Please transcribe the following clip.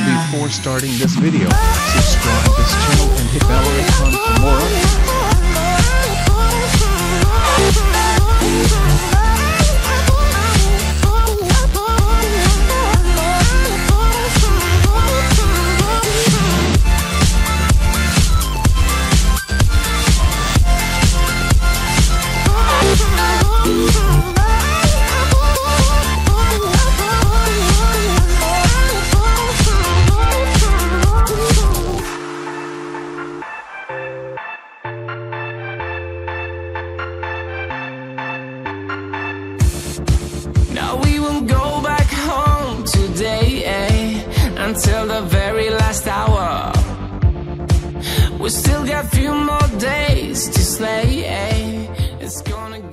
Before starting this video, subscribe this channel and hit bell icon for more updates. Now we won't go back home today, until the very last hour. We still got a few more days to slay, It's gonna